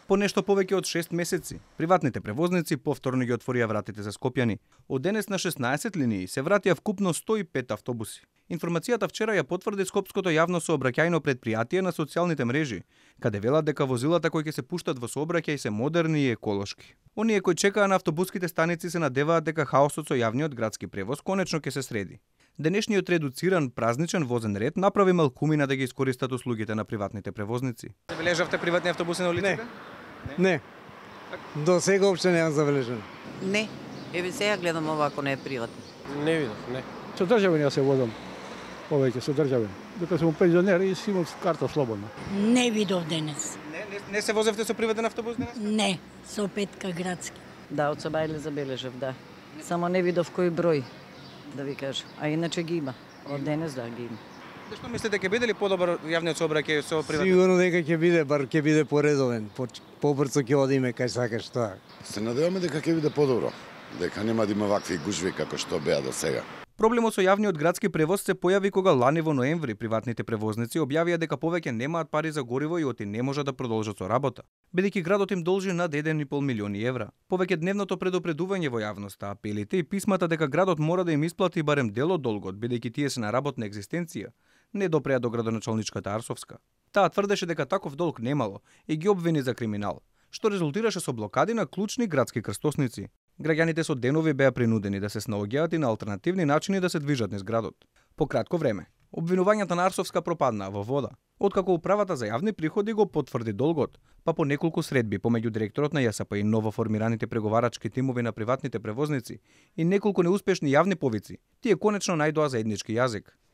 По нешто повеќе од 6 месеци, приватните превозници повторно ги отворија вратите за Скопјани. Од денес на 16 линии се вратија вкупно 105 автобуси. Информацијата вчера ја потврди Скопското јавно сообраќајно предпријатие на социјалните мрежи, каде велат дека возилата кои ќе се пуштат во сообраќај се модерни и еколошки. Оние кои чекаа на автобуските станици се надеваат дека хаосот со јавниот градски превоз конечно ќе се среди. Денешниот редуциран празничен возен ред направи малкумина да ги искористат услугите на приватните превозници. Забележавте приватни автобуси на улиците? Не. До сега опште не забележено. Не. Еве сега гледам ова ако не е приватно. Не видов, не. Со државен ја се возам. Повеќе со државен. Дека сум пензионер и си имам карта слободно. Не видов денес. Не се возевте со приватен автобус денес? Не, со петка градски. Да, од Сабајле забележав, да. Само не видов кој број, да ви кажам. А иначе ги има. Од денес да ги има. Што мислите ќе биде ли подобар јавниот сообраќај со приватен? Сигурно дека ќе биде, бар ќе биде поредовен. Побрзо ќе одиме кај сакаш тоа. Се надеваме дека ќе биде подобро, дека нема да има вакви гужви како што беа до сега. Проблемот со јавниот градски превоз се појави кога лани во ноември приватните превозници објавија дека повеќе немаат пари за гориво и оти не можат да продолжат со работа, бидејќи градот им должи над 1,5 милиони евра. Повеќе дневното предупредување во јавноста, апелите и писмата дека градот мора да им исплати барем дел од долгот, бидејќи тие се на работна екзистенција, не допреа до градоначалничката Арсовска. Таа тврдеше дека таков долг немало и ги обвини за криминал, што резултираше со блокади на клучни градски крстосници. Граѓаните со денови беа принудени да се снаоѓаат и на алтернативни начини да се движат низ градот. По кратко време, обвинувањата на Арсовска пропаднаа во вода, откако управата за јавни приходи го потврди долгот, па по неколку средби помеѓу директорот на ЈСП и новоформираните преговарачки тимови на приватните превозници и неколку неуспешни јавни повици, тие конечно најдоа заеднички јазик.